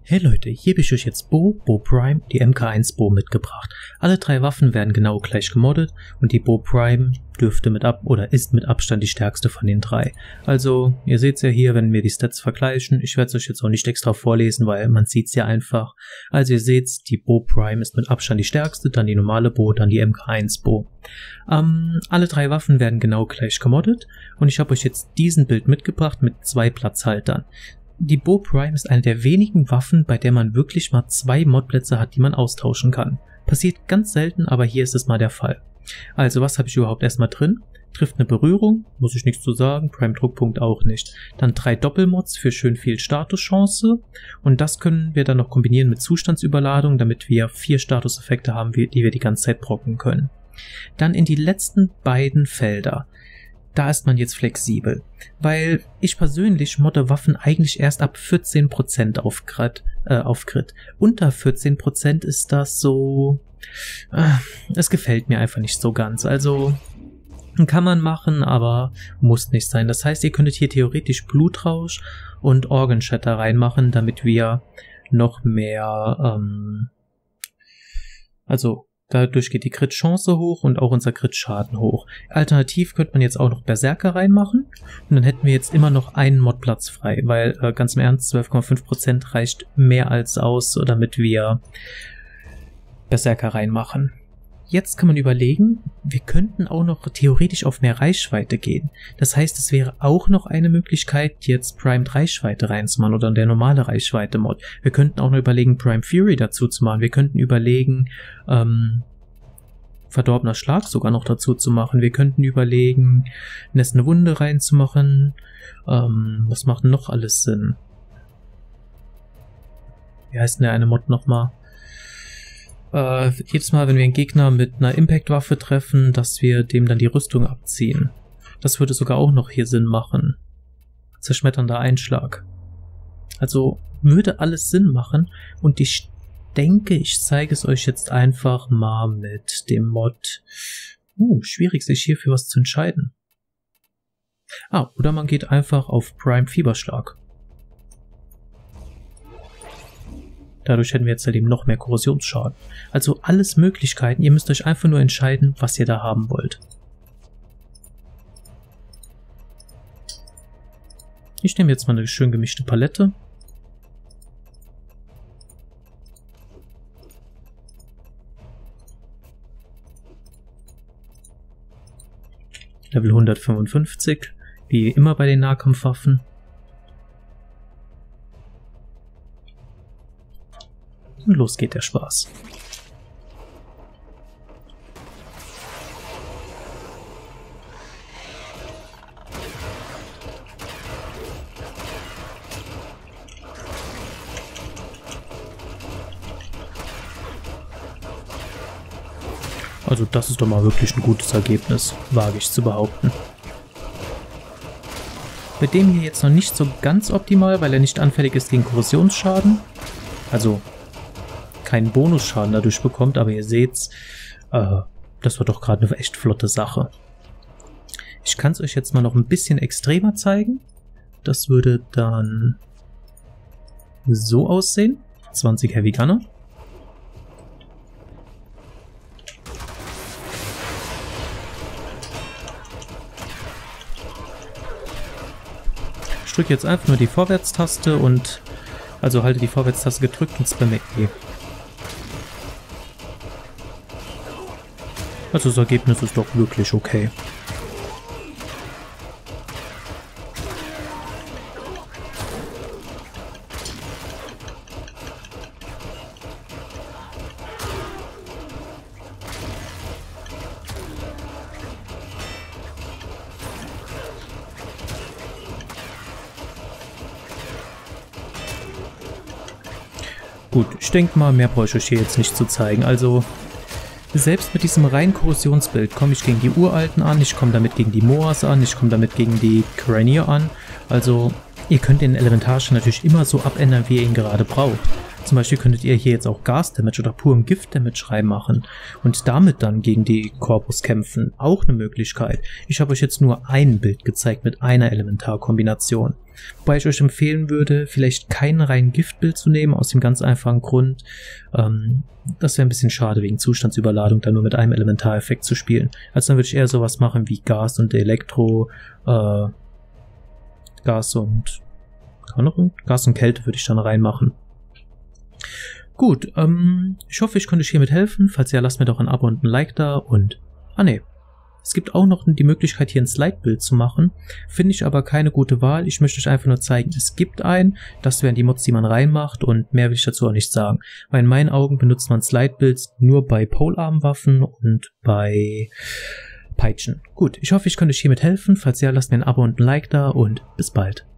Hey Leute, hier habe ich euch jetzt Bo Prime, die MK1 Bo mitgebracht. Alle drei Waffen werden genau gleich gemoddet und die Bo Prime ist mit Abstand die stärkste von den drei. Also, ihr seht es ja hier, wenn wir die Stats vergleichen. Ich werde es euch jetzt auch nicht extra vorlesen, weil man sieht es ja einfach. Also ihr seht, die Bo Prime ist mit Abstand die stärkste, dann die normale Bo, dann die MK1 Bo. Alle drei Waffen werden genau gleich gemoddet und ich habe euch jetzt diesen Bild mitgebracht mit 2 Platzhaltern. Die Bo Prime ist eine der wenigen Waffen, bei der man wirklich mal 2 Modplätze hat, die man austauschen kann. Passiert ganz selten, aber hier ist es mal der Fall. Also, was habe ich überhaupt erstmal drin? Trifft eine Berührung, muss ich nichts zu sagen, Prime-Druckpunkt auch nicht. Dann 3 Doppelmods für schön viel Statuschance und das können wir dann noch kombinieren mit Zustandsüberladung, damit wir 4 Statuseffekte haben, die wir die ganze Zeit procken können. Dann in die letzten beiden Felder. Da ist man jetzt flexibel, weil ich persönlich modde Waffen eigentlich erst ab 14% auf Crit. Unter 14% ist das so... es gefällt mir einfach nicht so ganz. Also kann man machen, aber muss nicht sein. Das heißt, ihr könntet hier theoretisch Blutrausch und Organ Shatter reinmachen, damit wir noch mehr... dadurch geht die Crit-Chance hoch und auch unser Crit-Schaden hoch. Alternativ könnte man jetzt auch noch Berserker reinmachen und dann hätten wir jetzt immer noch einen Modplatz frei, weil ganz im Ernst, 12,5% reicht mehr als aus, damit wir Berserker reinmachen. Jetzt kann man überlegen, wir könnten auch noch theoretisch auf mehr Reichweite gehen. Das heißt, es wäre auch noch eine Möglichkeit, jetzt Primed Reichweite reinzumachen oder der normale Reichweite-Mod. Wir könnten auch noch überlegen, Prime Fury dazu zu machen. Wir könnten überlegen, verdorbener Schlag sogar noch dazu zu machen. Wir könnten überlegen, Nässende Wunde reinzumachen. Was macht noch alles Sinn? Wie heißt denn der eine Mod nochmal? Jedes Mal, wenn wir einen Gegner mit einer Impact-Waffe treffen, dass wir dem dann die Rüstung abziehen. Das würde sogar auch noch hier Sinn machen. Zerschmetternder Einschlag. Also würde alles Sinn machen und ich denke, ich zeige es euch jetzt einfach mal mit dem Mod. Schwierig, sich hier für was zu entscheiden. Oder man geht einfach auf Prime Fieberschlag. Dadurch hätten wir jetzt halt eben noch mehr Korrosionsschaden. Also alles Möglichkeiten. Ihr müsst euch einfach nur entscheiden, was ihr da haben wollt. Ich nehme jetzt mal eine schön gemischte Palette. Level 155, wie immer bei den Nahkampfwaffen. Und los geht der Spaß. Also das ist doch mal wirklich ein gutes Ergebnis, wage ich zu behaupten. Bei dem hier jetzt noch nicht so ganz optimal, weil er nicht anfällig ist gegen Korrosionsschaden. Also keinen Bonusschaden dadurch bekommt, aber ihr seht's, das war doch gerade eine echt flotte Sache. Ich kann es euch jetzt mal noch ein bisschen extremer zeigen. Das würde dann so aussehen. 20 Heavy Gunner. Ich drücke jetzt einfach nur die Vorwärtstaste und also halte die Vorwärtstaste gedrückt und spamme E. Also das Ergebnis ist doch wirklich okay. Gut, ich denke mal, mehr brauche ich euch hier jetzt nicht zu zeigen. Also selbst mit diesem reinen Korrosionsbild komme ich gegen die Uralten an, ich komme damit gegen die Moas an, ich komme damit gegen die Cranier an. Also ihr könnt den Elementarschaden natürlich immer so abändern, wie ihr ihn gerade braucht. Zum Beispiel könntet ihr hier jetzt auch Gas-Damage oder purem Gift-Damage reinmachen und damit dann gegen die Corpus kämpfen. Auch eine Möglichkeit. Ich habe euch jetzt nur ein Bild gezeigt mit einer Elementarkombination. Wobei ich euch empfehlen würde, vielleicht kein rein Giftbild zu nehmen, aus dem ganz einfachen Grund, das wäre ein bisschen schade wegen Zustandsüberladung, da nur mit einem Elementareffekt zu spielen. Also dann würde ich eher sowas machen wie Gas und Elektro, Gas und Kälte würde ich dann reinmachen. Gut, ich hoffe, ich konnte euch hiermit helfen. Falls ja, lasst mir doch ein Abo und ein Like da und... Es gibt auch noch die Möglichkeit, hier ein Slide-Bild zu machen. Finde ich aber keine gute Wahl. Ich möchte euch einfach nur zeigen, es gibt einen. Das wären die Mods, die man reinmacht und mehr will ich dazu auch nicht sagen. Weil in meinen Augen benutzt man Slide-Builds nur bei Polearm-Waffen und bei Peitschen. Gut, ich hoffe, ich konnte euch hiermit helfen. Falls ja, lasst mir ein Abo und ein Like da und bis bald.